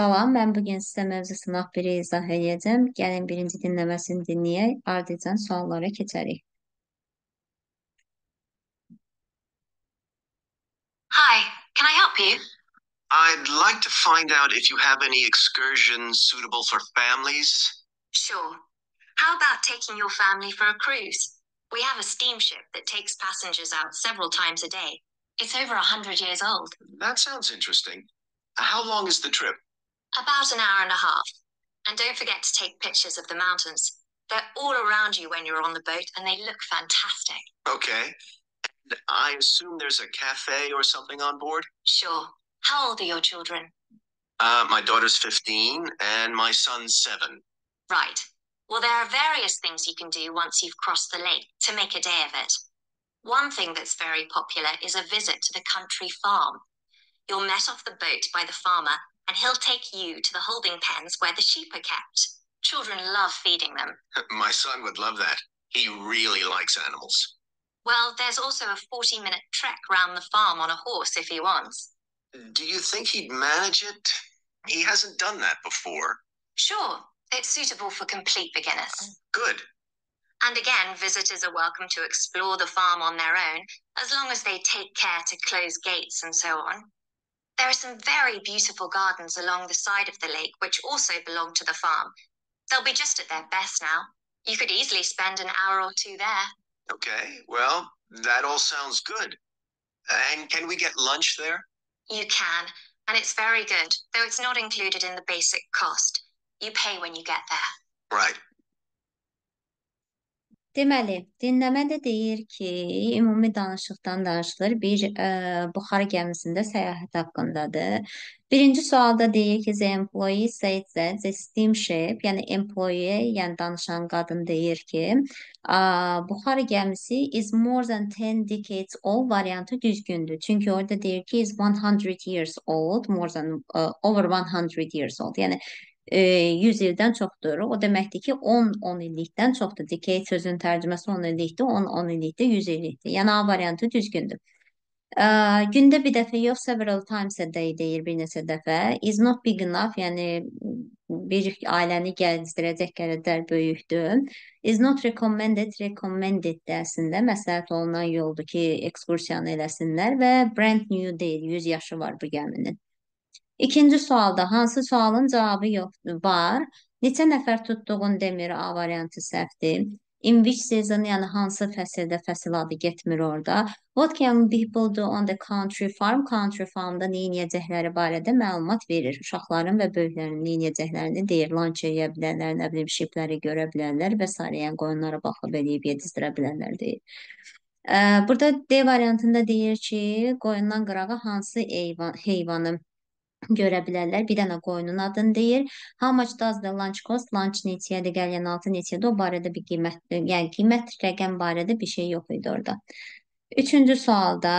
Salam, mən bugün sizə mövzusunu bir izah edəcəm. Gəlin birinci dinləməsini dinləyək, ardınca suallara keçərik. Hi, can I help you? I'd like to find out if you have any excursions suitable for families. Sure. How about taking your family for a cruise? We have a steamship that takes passengers out several times a day. It's over 100 years old. That sounds interesting. How long is the trip? About an hour and a half. And don't forget to take pictures of the mountains. They're all around you when you're on the boat, and they look fantastic. Okay. I assume there's a cafe or something on board? Sure. How old are your children? My daughter's 15 and my son's 7. Right. Well, there are various things you can do once you've crossed the lake to make a day of it. One thing that's very popular is a visit to the country farm. You'll met off the boat by the farmer, and he'll take you to the holding pens where the sheep are kept. Children love feeding them. My son would love that. He really likes animals. Well, there's also a 40-minute trek round the farm on a horse if he wants. Do you think he'd manage it? He hasn't done that before. Sure. It's suitable for complete beginners. Good. And again, visitors are welcome to explore the farm on their own, as long as they take care to close gates and so on. There are some very beautiful gardens along the side of the lake, which also belong to the farm. They'll be just at their best now. You could easily spend an hour or two there. Okay, well, that all sounds good. And can we get lunch there? You can, and it's very good, though it's not included in the basic cost. You pay when you get there. Right. Deməli, dinləmədə deyir ki, ümumi danışıqdan danışılır. Bir buxar gəmisində səyahət haqqındadır. Birinci sualda deyir ki, the employee said that the steamship, yəni employee, yəni danışan qadın deyir ki, buxar gəmisi is more than 10 decades old variantı düzgündür. Çünki orada deyir ki, is 100 years old, more than over 100 years old. Yəni 100 ildən çoxdur. O deməkdir ki, 10 illikdən çoxdur. Decade sözün tərcüməsi 10 illikdir, 10 illikdir, 100 illikdir. Yəni A variantı düzgündür. Gündə bir dəfə yox, several times a day deyir bir neçə dəfə. Is not big enough, yəni bir ailəni gəzdirəcək qədər böyükdür. Is not recommended də əslində məsləhət olunan yoldur ki, ekskursiyanı eləsinlər və brand new deyil, 100 yaşı var bu gəminin. İkinci sualda hansı sualın cavabı yoxdur? Var. Neçə nəfər tutduğun demir, A variantı səhvdir. In which season, yəni hansı fəsildə, fəsil adı getmir orada. What can people do on the country farm? Country farmda nə edəcəkləri barədə məlumat verir. Uşaqların və böyüklərin nə edəcəklərini deyir. Lunch edə bilərlər, nə bilim, şipləri görə bilərlər və s. Yəni qoyunlara baxıb eləyib yedizdirə bilərlər deyir. Burada D variantında deyir ki, qoyundan qırağa hansı heyvanı görə bilərlər. Bir dənə qoyunun adını deyir. How much does the lunch cost? Lunch neçədir, gələn altı neçədir? O barədə bir qiymət, yəni qiymət rəqəm barədə bir şey yox idi orada. Üçüncü sualda,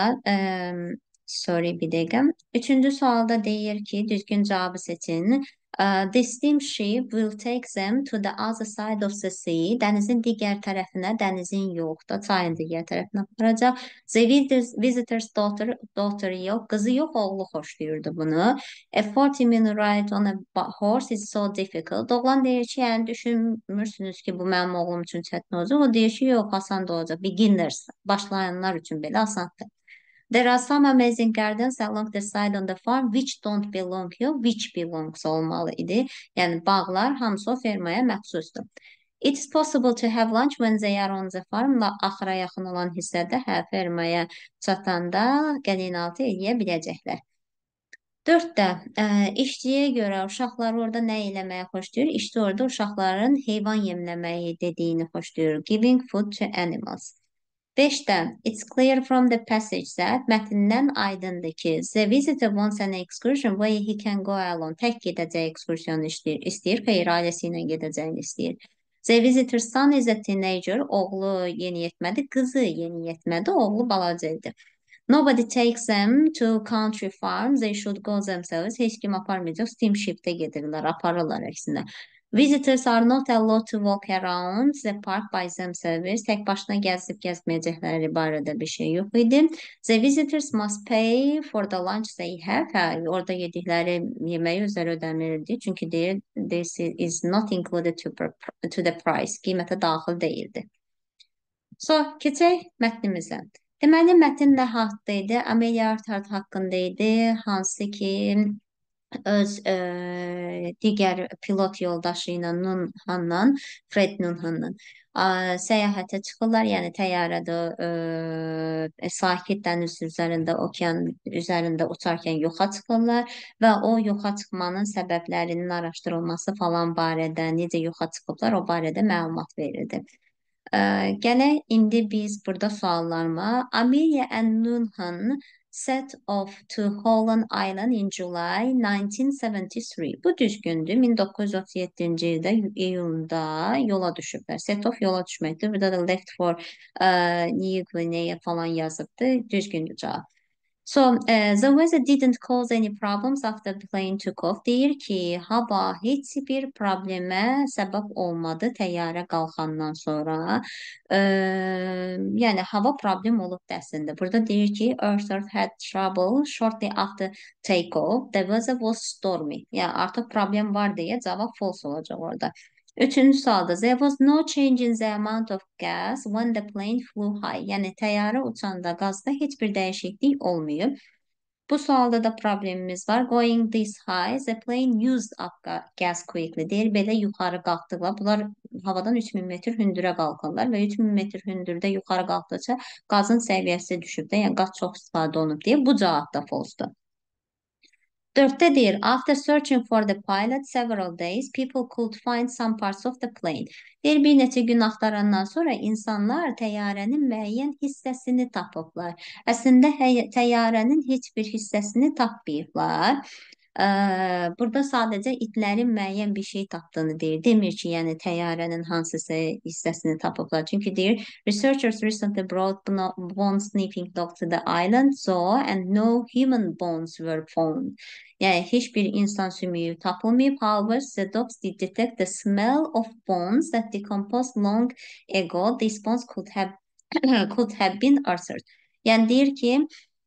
bir dəqiqə. Üçüncü sualda deyir ki, düzgün cavabı seçin. The steamship will take them to the other side of the sea. Dənizin digər tərəfinə, dənizin yox da, çayın digər tərəfinə aparacaq. The visitor's daughter yox, qızı yox, oğlu xoşlayırdı bunu. A 40-minute ride on a horse is so difficult. Oğlan deyir ki, yəni düşünmürsünüz ki, bu mənim oğlum üçün çətin olacaq. O deyir ki, yox, asan da olacaq. Beginners, başlayanlar üçün belə asandır. There are some amazing gardens along the side on the farm which don't belong here, which belongs olmalı idi. Yəni bağlar hamısı o fermaya məxsusdur. It's possible to have lunch when they are on the farm. Axıra yaxın olan hissədə fermaya çatanda qəlinaltı eləyə biləcəklər. 4-də işçiyə görə uşaqlar orada nə eləməyi xoşlayır? İşçi orada uşaqların heyvan yemləməyi dediyini xoşlayır. Giving food to animals. 5-də it's clear from the passage that mətndən aydındır ki, the visitor wants an excursion where he can go alone. Tək gedəcək ekskursiyonu istəyir, xeyr, ailəsi ilə gedəcəyini istəyir. The visitor's son is a teenager. Oğlu yeniyetmədir, qızı yeniyetmədir, oğlu balacaydı. Nobody takes them to country farm. They should go themselves. Heç kim aparmayacaq. Steamship'te gedirlər, aparırlar əksinə. Visitors are not allowed to walk around the park by themselves. Tek başına gəzib gəzməyəcəkləri barədə bir şey yox idi. The visitors must pay for the lunch they have. Hə, orada yedikləri yeməyi özləri ödəməlidir. Çünki deyir, this is not included to the price. Qiymətə daxil deyildi. So, keçək mətnimizə. Deməli, mətn nə haqda idi? Amelia Earhart haqqında idi, hansı ki öz digər pilot yoldaşı ilə Nunhanla, Fred Nunhanla səyahətə çıxırlar. Yəni təyyarədə sakit dəniz üzərində, okean üzərində uçarkən yoxa çıxırlar və o yoxa çıxmanın səbəblərinin araşdırılması falan barədə, necə yoxa çıxıblar, o barədə məlumat verildi. Gələk indi biz burada suallarıma. Amelia and Nunhan set off to Holland Island in July 1973. Bu düzgündür. 1937-ci ildə iyulda yola düşüblər. Set off yola düşməkdir. Burada da left for New Guinea falan yazıbdır. Düzgündür cavab. So, the weather didn't cause any problems after the plane took off. Deyir ki, hava heç bir problemə səbəb olmadı təyyarə qalxandan sonra. Yəni, hava problem olub əslində. Burada deyir ki, Earthart had trouble shortly after takeoff. The weather was stormy. Yəni, artıq problem var deyə cavab false olacaq orada. Üçüncü sualda, there was no change in the amount of gas when the plane flew high. Yəni, təyyarə uçanda qazda heç bir dəyişiklik olmayıb. Bu sualda da problemimiz var. Going this high, the plane used up gas quickly. Deyir, belə yuxarı qalxdıqla, bunlar havadan 3000 metr hündürə qalxırlar və 3000 metr hündürdə yuxarı qalxdıqca qazın səviyyəsi düşüb də, yəni qaz çox istifadə olunub deyə bu cavab da false-dur. 4'te deyir, after searching for the pilot several days, people could find some parts of the plane. Deyir, bir neçə gün axtarandan sonra insanlar təyyarənin müəyyən hissəsini tapıblar. Əslində təyyarənin heç bir hissəsini tapmayıblar. Burada sadəcə itlərin müəyyən bir şey tapdığını deyir. Demir ki, yəni təyyarənin hansısa hissəsini tapıblar. Çünki deyir, researchers recently brought bone sniffing dog to the island, so and no human bones were found. Yəni, heç bir insan sümüyü tapılmayıb. However, the dogs did detect the smell of bones that decomposed long ago. These bones could have been altered. Yəni, deyir ki,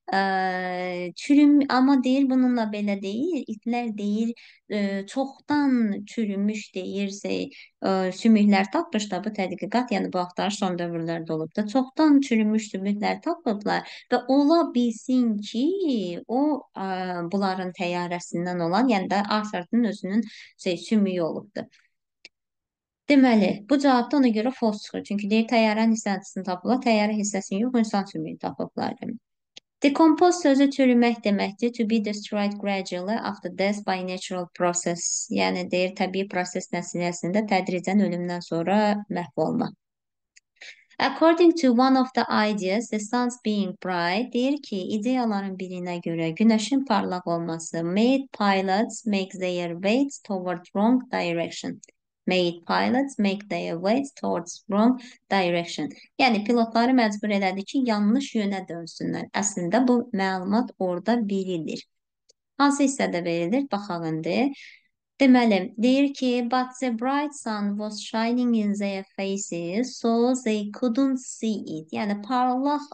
ama deyir bununla belə deyir, itlər deyir çoxdan çürümüş deyirsə sümüklər tapmış da bu tədqiqat, yəni bu axtarış son dövrlərdə olub da çoxdan çürümüş sümüklər tapıblar və ola bilsin ki o bunların təyyarəsindən olan, yəni də Arthur'ın özünün sümüyü olubdur. Deməli, bu cavabda ona görə false çıxır. Çünki deyir təyyarənin hissəsini tapıblar, təyyarə hissəsini yox, insan sümüyü tapıblar demək. Decompose sözü çürümək deməkdir. To be destroyed gradually after death by natural process. Yəni deyir təbii proses nəticəsində tədricən ölümdən sonra məhv olma. According to one of the ideas, the sun's being bright, deyir ki, ideyaların birinə görə günəşin parlaq olması made pilots make their weights toward wrong direction. Made pilots make their weights towards wrong direction. Yəni pilotları məcbur elədi ki, yanlış yönə dönsünlər. Əslində bu məlumat orada verilir. Hansı hissədə verilir? Baxaq indi. Deməli, deyir ki, but the bright sun was shining in their faces, so they couldn't see it. Yəni parlaq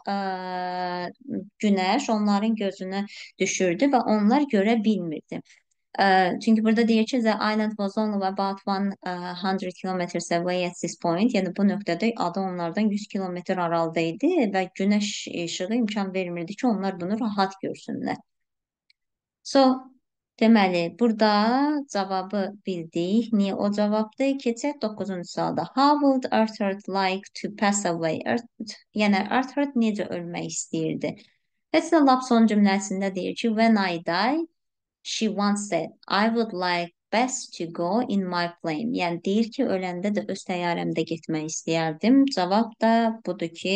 günəş onların gözünə düşürdü və onlar görə bilmirdi. Çünki burada deyir ki, the island was only about 100 kilometers away at this point. Yəni bu nöqtədə ada onlardan 100 kilometr aralıda idi və günəş işığı imkan vermirdi ki, onlar bunu rahat görsünlər. So, deməli, burada cavabı bildik. Niyə o cavabdır? Keçək 9-cu sualda. How would Arthur like to pass away? Yəni Arthur necə ölmək istəyirdi? Heç də lap son cümləsində deyir ki, when I die, she once said, I would like best to go in my plane. Yəni deyir ki, öləndə də öz təyyarəmdə getmək istəyərdim. Cavab da budur ki,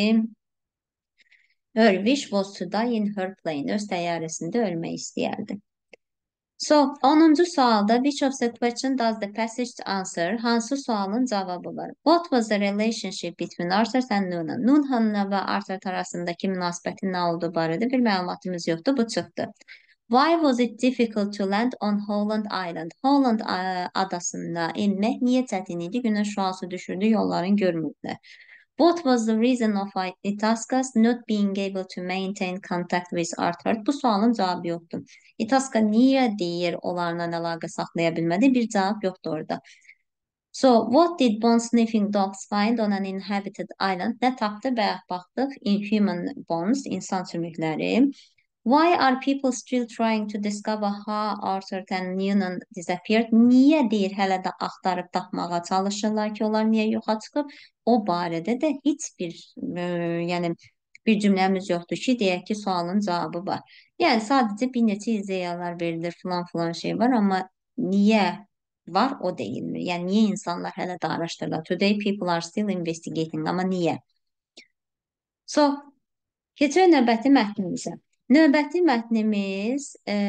her wish was to die in her plane. Öz təyyarəsində ölmək istəyərdi. So, 10-cu sualda which of the question does the passage answer? Hansı sualın cavabı var? What was the relationship between Arthur and Nunhan? Nunhanla və Arthur arasındakı münasibətin nə olduğu barədə bir məlumatımız yoxdur, bu çıxdı. Why was it difficult to land on Holland Island? Holland adasında inmək niyə çətin idi? Günəş şüası düşürdü, yolların görmürdülər. What was the reason of Itasca's not being able to maintain contact with Arthur? Bu sualın cavabı yoxdur. Itasca niyə deyir onlarla əlaqə saxlaya bilmədi? Bir cavab yoxdur orada. So, what did bone sniffing dogs find on an inhabited island? Nə tapdı? Bayaq baxdıq. Inhuman bones, insan sümükləri. Why are people still trying to discover how Arthur and Newton disappeared? Niyə deyir hələ də axtarıb tapmağa çalışırlar ki, onlar niyə yoxa çıxıb? O barədə də heç bir yəni bir cümləmiz yoxdur ki, deyək ki, sualın cavabı var. Yəni sadəcə bir neçə ideyalar verilir, filan şey var, amma niyə var o deyilmir. Yəni niyə insanlar hələ də araşdırırlar? Today people are still investigating, amma niyə? So, keçək növbəti mətnimizə. Növbəti mətnimiz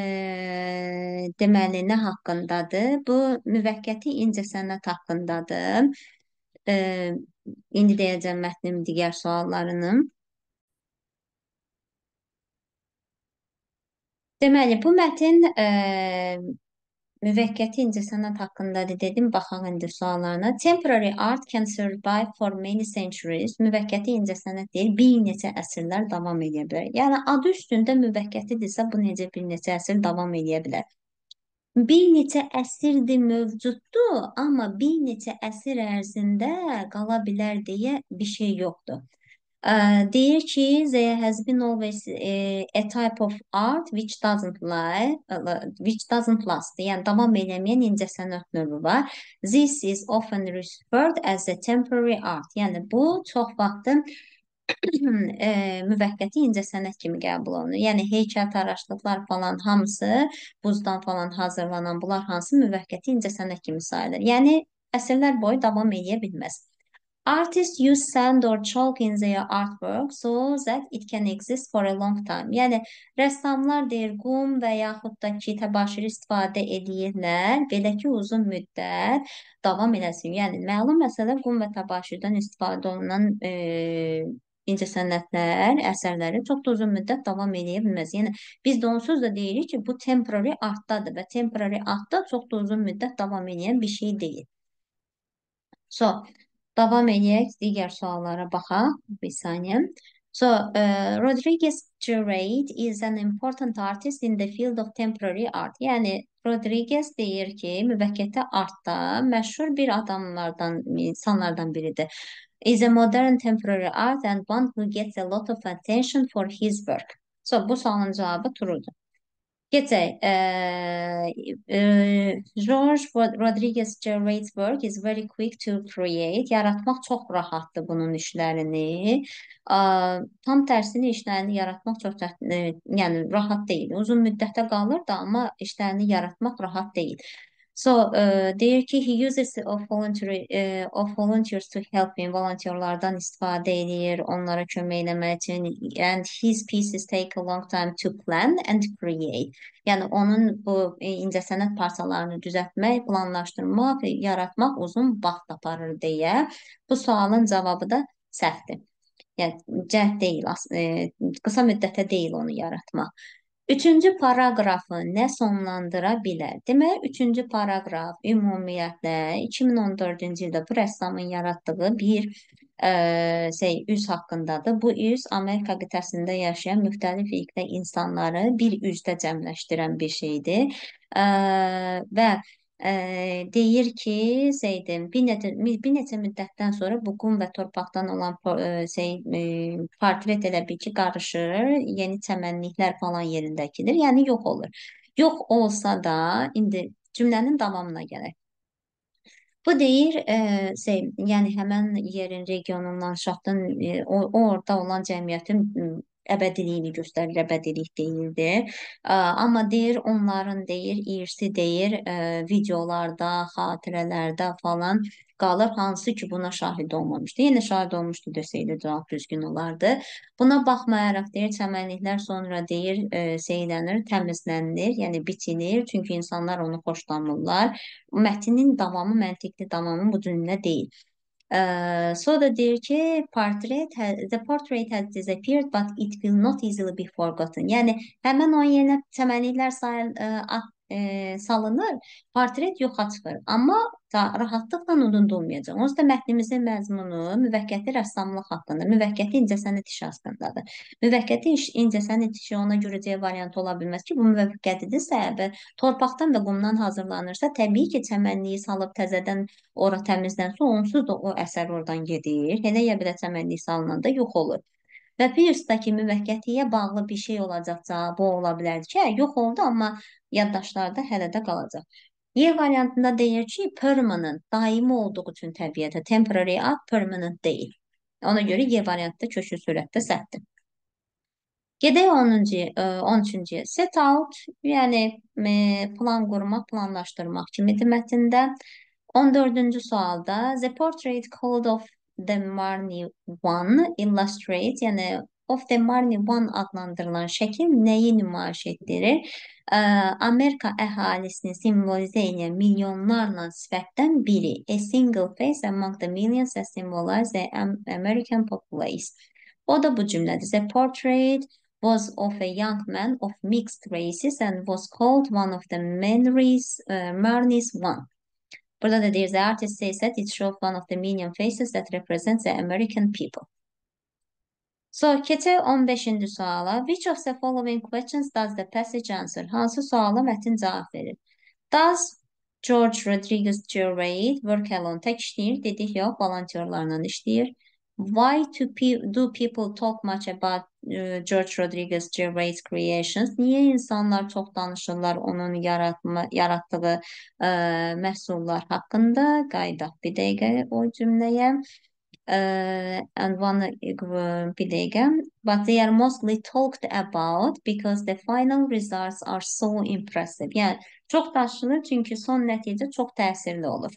deməli nə haqqındadır? Bu müvəqqəti incəsənət haqqındadır. İndi deyəcəm mətnin digər suallarını. Deməli, bu mətn müvəqqəti incəsənət haqqındadır dedim, baxaq indi suallarına. Temporary art can survive for many centuries. Müvəqqəti incəsənət deyil, bir neçə əsrlər davam edə bilər. Yəni adı üstündə müvəqqətidirsə, bu necə bir neçə əsr davam edə bilər. Bir neçə əsrdir mövcuddur, amma bir neçə əsr ərzində qala bilər deyə bir şey yoxdur. Deyir ki, there has been always a type of art which doesn't last. Yəni davam eləməyən incəsənət növü var. This is often referred as a temporary art. Yəni bu çox vaxtı müvəqqəti incəsənət kimi qəbul olunur. Yəni heykəltaraşlıqlar falan hamısı buzdan falan hazırlanan bunlar hansı müvəqqəti incəsənət kimi sayılır. Yəni əsrlər boyu davam edə bilməz. Artists use sand or chalk in their artwork so that it can exist for a long time. Yəni rəssamlar deyir qum və yaxud da ki təbaşiri istifadə edirlər, belə ki uzun müddət davam eləsin. Yəni məlum məsələ qum və təbaşirdən istifadə olunan incəsənətlər, əsərləri çox da uzun müddət davam edə bilməz. Yəni biz də onsuz da deyirik ki, bu temporary artdadır və temporary artda çox da uzun müddət davam edən bir şey deyil. So, devam edək, digər suallara baxaq. Bir saniyə. So, Rodriguez Gerard is an important artist in the field of temporary art. Yəni, Rodriguez deyir ki, müvəqqəti artda məşhur bir adamlardan, insanlardan biridir. Is a modern temporary art and one who gets a lot of attention for his work. So, bu sualın cavabı truedur. Geçək. George Rodriguez Gervais' work is very quick to create. Yaratmaq çox rahatdır bunun işlərini. Tam tərsini işlərini yaratmaq çox yəni rahat deyil. Uzun müddətə qalır da, amma işlərini yaratmaq rahat deyil. So, deyir ki, he uses of volunteers to help him. Volontyorlardan istifadə edir, onlara kömək eləmək üçün. And his pieces take a long time to plan and create. Yəni, onun bu incəsənət parçalarını düzəltmək, planlaşdırmaq, yaratmaq uzun vaxt aparır deyə. Bu sualın cavabı da səhvdir. Yəni, cəhd deyil, qısa müddətə deyil onu yaratmaq. Üçüncü paragrafı nə sonlandıra bilər? Demək, üçüncü paragraf ümumiyyətlə 2014-cü ildə bu rəssamın yaratdığı bir üz haqqındadır. Bu üz Amerika qitəsində yaşayan müxtəlif irqdə insanları bir üzdə cəmləşdirən bir şeydir. Və deyir ki, bir neçə müddətdən sonra bu qum və torpaqdan olan portret elə bil ki, qarışır, yeni çəmənliklər falan yerindəkidir, yəni yox olur. Yox olsa da, indi cümlənin davamına gələk. Bu deyir, yəni həmən yerin, regionun, landşaftın, orada olan cəmiyyətin əbədiliyini göstərir, əbədilik deyildir. Amma deyir, onların deyir, irsi deyir, videolarda, xatirələrdə falan qalır, hansı ki buna şahid olmamışdı. Yenə şahid olmuşdu desəydi cavab düzgün olardı. Buna baxmayaraq deyir, çəmənliklər sonra deyir, seylənir, təmizlənir, yəni bitilir, çünki insanlar onu xoşlamırlar. Mətnin davamı, məntiqli davamı bu cümlə deyil. Sonra da deyir ki, the portrait has disappeared but it will not easily be forgotten. Yəni həmin o yerinə çəmənliklər salınır, portret yoxa çıxır. Amma rahatlıqla unudulmayacaq. Onsuz da mətnimizin məzmunu müvəqqəti rəssamlıq haqqında, müvəqqəti incəsənət işi haqqındadır. Müvəqqəti incəsənət işi ona görə C variantı ola bilməz ki, bu müvəqqətidirsə və torpaqdan və qumdan hazırlanırsa, təbii ki, çəmənliyi salıb təzədən ora təmizlənsə, onsuz da o əsər oradan gedir. Elə ya bir də çəmənlik salınanda yox olur. Və Pierce-daki müvəqqətiyə bağlı bir şey olacaqsa, bu ola bilərdi ki, hə, yox oldu, amma yaddaşlarda hələ də qalacaq. Y variantında deyir ki, permanent, daimi olduğu üçün təbiətə, temporary ad permanent deyil. Ona görə Y variantda köklü surətdə səhvdir. Gedək 13-cüyə. Set out, yəni plan qurmaq, planlaşdırmaq kimidir mətndə. 14-cü sualda The portrait called of the Marni One illustrates, yəni of the Marni One adlandırılan şəkil nəyi nümayiş etdirir? Amerika əhalisini simvolizə edən milyonlarla sifətdən biri. A single face among the millions that symbolize the American populace. O da bu cümlədir. The portrait was of a young man of mixed races and was called one of the Marni's One. Burada da deyir, the artist says that it shows one of the million faces that represents the American people. So, keçək 15-ci suala. Which of the following questions does the passage answer? Hansı suala mətn cavab verir? Does George Rodriguez Gervais work alone? Tək işləyir, dedik yox, volontyorlarla işləyir. Why do people talk much about George Rodriguez Gervais creations? Niyə insanlar çox danışırlar onun yarattığı məhsullar haqqında? Qaydaq bir dəqiqə o cümləyə. And one bir dəqiqə. But they are mostly talked about because the final results are so impressive. Yəni, çox danışılır çünki son nəticə çox təsirli olur.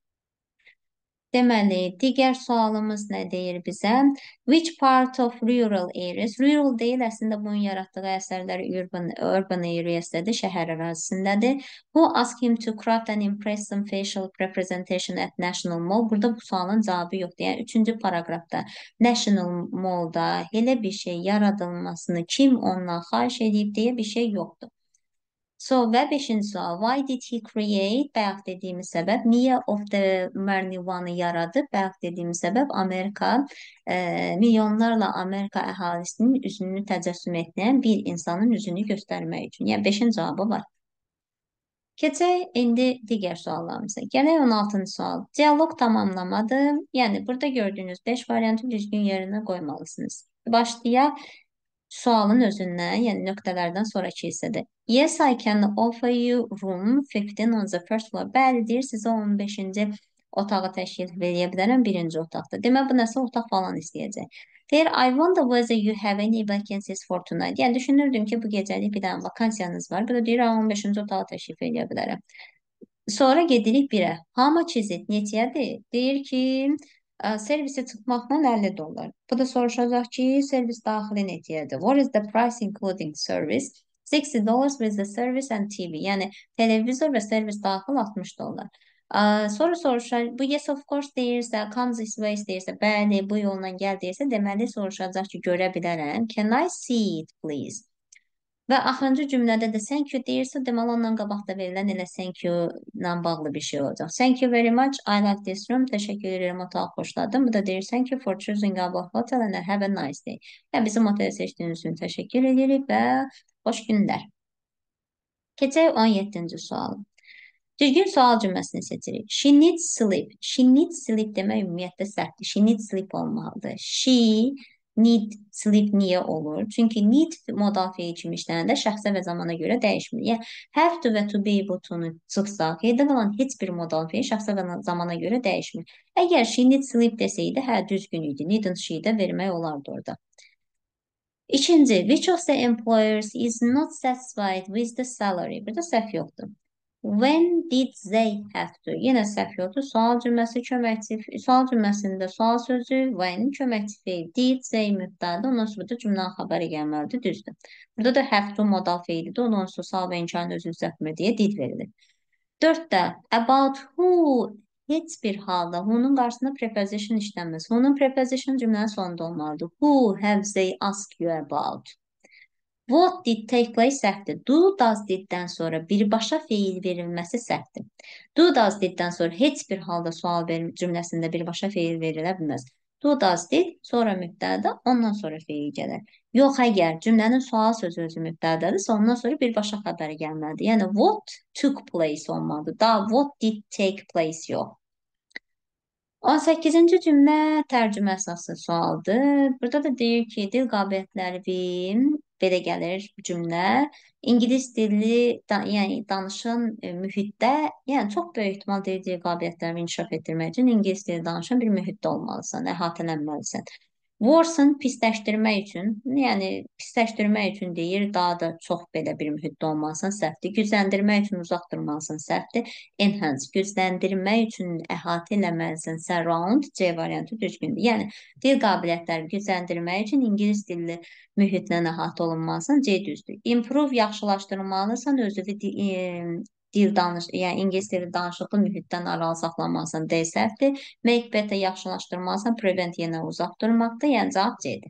Deməli, digər sualımız nə deyir bizə? Which part of rural areas? Rural deyil, əslində bunun yaratdığı əsərlər urban areas'dədir, şəhər ərazisindədir. Who asked him to craft an impressive facial representation at National Mall? Burada bu sualın cavabı yoxdur. Yəni, 3-cü paragrafda National Mall'da elə bir şey yaradılmasını kim ondan xahiş edib deyə bir şey yoxdur. So, və 5-ci sual. Why did he create? Bayaq dediyimiz səbəb. Niyə of the Marni One-ı yaradıb? Bayaq dediyimiz səbəb Amerika, milyonlarla Amerika əhalisinin üzünü təcəssüm etdən bir insanın üzünü göstərmək üçün. Yəni, 5-in cavabı var. Keçək indi digər suallarımıza. Gələk 16-cı sual. Diyaloq tamamlamadır. Yəni, burada gördüyünüz 5 variantı düzgün yerinə qoymalısınız. Başlayaq sualın özündən, yəni nöqtələrdən sonraki hissədə. Yes, I can offer you room 15 on the first floor. Bəli, deyir, sizə 15-ci otağı təşkil edə bilərəm, birinci otaqda. Demək, bu nəsə otaq falan istəyəcək. Deyir, I wonder whether you have any vacancies for tonight. Yəni, düşünürdüm ki, bu gecəlik bir dənə vakansiyanız var. Bu da deyir, 15-ci otağı təşkil edə bilərəm. Sonra gedirik 1-ə. How much is it? Neçədir? Deyir ki, servise çıxmaqla $50. Bu da soruşacaq ki, servis daxili neçədir? What is the price including service? $60 with the service and TV. Yəni, televizor və servis daxil $60. Sonra soruşar, bu yes of course deyirsə, come this way deyirsə, bəli, bu yolla gəl deyirsə, deməli soruşacaq ki, görə bilərəm. Can I see it, please? Və axırıncı cümlədə də thank you deyirsə, deməli ondan qabaqda verilən elə thank you ilə bağlı bir şey olacaq. Thank you very much, I like this room. Təşəkkür edirəm, otağı xoşladım. Bu da deyir, thank you for choosing our hotel and have a nice day. Yəni, bizim oteli seçdiyiniz üçün təşəkkür edirik və xoş günlər. Keçək 17-ci sual. Düzgün sual cümləsini seçirik. She needs sleep. She needs sleep demək ümumiyyətlə səhvdir. She needs sleep olmalıdır. She need sleep niyə olur? Çünki need modal fiil kimi işlənəndə şəxsə və zamana görə dəyişmir. Yəni, have to və to be butonu çıxsaq, qeydə qalan heç bir modal fiil şəxsə və zamana görə dəyişmir. Əgər she needs sleep desəydi, hə, düzgün idi. Needn't she də vermək olardı orada. İkinci, which of the employers is not satisfied with the salary? Burada səhv yoxdur. When did they have to? Yenə səhv yoxdur. Sual cümləsi köməkçi, sual cümləsində sual sözü, when köməkçi fiil, did, they mübtəda, ondan sonra da cümlənin xəbəri gəlməlidir, düzdür. Burada da have to modal fiilidir, ondan sonra sual və inkarın özünü düzəltmir deyə did verilir. 4-də, about who heç bir halda who'nun qarşısında preposition işləməz. Who'nun preposition cümlənin sonunda olmalıdır. Who have they asked you about? What did take place səhvdir. Do, does, diddən sonra birbaşa feil verilməsi səhvdir. Do, does, diddən sonra heç bir halda cümləsində birbaşa feil verilə bilməz. Do, does, did, sonra mübtəda, ondan sonra feil gəlir. Yox, əgər cümlənin sual sözü özü mübtədədirsə, ondan sonra birbaşa xəbəri gəlməlidir. Yəni, what took place olmalıdır. Da, what did take place yox. 18-ci cümlə tərcümə əsaslı sualdır. Burada da deyir ki, dil qabiliyyətləri belə gəlir cümlə. İngilis dilli, yəni danışan mühitdə, yəni çox böyük ehtimal deyir dil qabiliyyətlərini inkişaf etdirmək üçün ingilis dili danışan bir mühitdə olmalısan, əhatələnməlisən. Worsen pisləşdirmək üçün, yəni pisləşdirmək üçün deyir, daha da çox belə bir mühitdə olmalısan, səhvdir. Gücləndirmək üçün uzaq durmalısan, səhvdir. Enhance, gücləndirmək üçün əhatə eləməlisən, surround, C variantı düzgündür. Yəni, dil qabiliyyətləri gücləndirmək üçün ingilis dilli mühitlə əhatə olunmalısan, C düzdür. Improve, yaxşılaşdırmalısan, özüvi yəni ingilis dili danışıqlı mühitdən aralı saxlanmalısan, D səhvdir. Make better, yaxşılaşdırmalısan, prevent yenə uzaq durmaqdır, yəni cavab C-dir.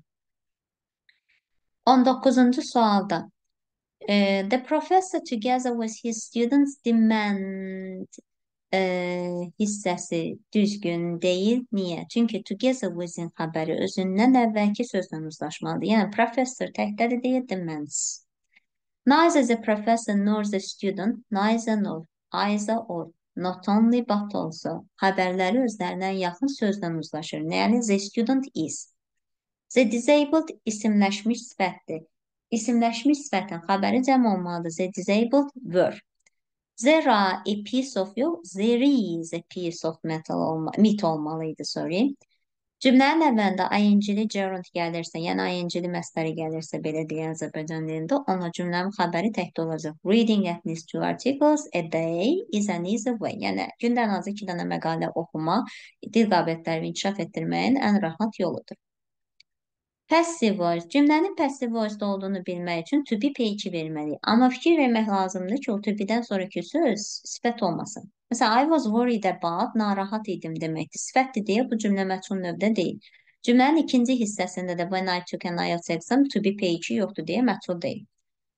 19-cu sualda the professor together with his students demand hissəsi düzgün deyil. Niyə? Çünki together with-in xəbəri özündən əvvəlki sözlə uzlaşmalıdır. Yəni, professor təkdədir deyir, demands. Neither the professor nor the student, neither nor, either or, not only but also. Xəbərləri özlərindən yaxın sözlə uzlaşır. Yəni, the student is. The disabled isimləşmiş sifətdir. İsimləşmiş sifətin xəbəri cəm olmalıdır. The disabled were. There are a piece of yox, there is a piece of meat olmalıydı, sorry. Cümlənin əvvəlində ing-li gerund gəlirsə, yəni ing-li məsdəri gəlirsə, belə deyən Azərbaycan dilində, ona cümlənin xəbəri təkdə olacaq. Reading at least 2 articles a day is an easy way. Yəni, gündə ən azı 2 dənə məqalə oxumaq dil qabiliyyətlərini inkişaf etdirməyin ən rahat yoludur. Passive voice. Cümlənin passive voice olduğunu bilmək üçün to be peki verməliyik. Amma fikir vermək lazımdır ki, o to be-dən sonraki söz sifət olmasın. Məsələn, I was worried about, narahat idim deməkdir. Sifətdir deyə bu cümlə məchul növdə deyil. Cümlənin ikinci hissəsində də when I took an IELTS exam, to be peki yoxdur deyə məchul deyil.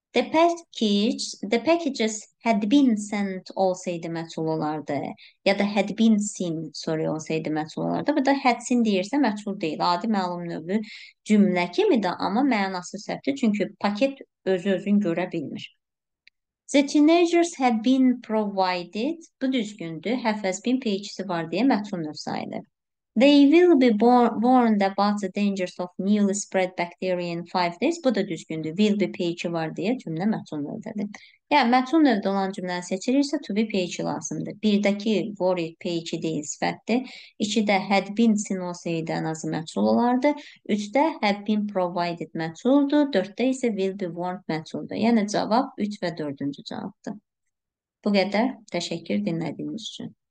The packages had been sent olsaydı məchul olardı. Ya da had been seen, sorry, olsaydı məchul olardı. Burada had seen deyirsə məchul deyil. Adi məlum növlü cümlə kimidir, amma mənası səhvdir. Çünki paket özü-özünü görə bilmir. The teenagers had been provided, bu düzgündür. Have has been peyçisi var deyə məchul növ sayılır. They will be warned about the dangers of newly spread bacteria in 5 days. Bu da düzgündür. Will be peyçi var deyə cümlə məchul növdədir. Yəni, məchul növdə olan cümləni seçiriksə, to be peyçi lazımdır. 1-dəki worried peyçi deyil, sifətdir. 2-də had been seen olsaydı ən azı məchul olardı. 3-də have been provided məchuldur. 4-də isə will be warned məchuldur. Yəni, cavab 3 və 4-cü cavabdır. Bu qədər. Təşəkkür dinlədiyiniz üçün.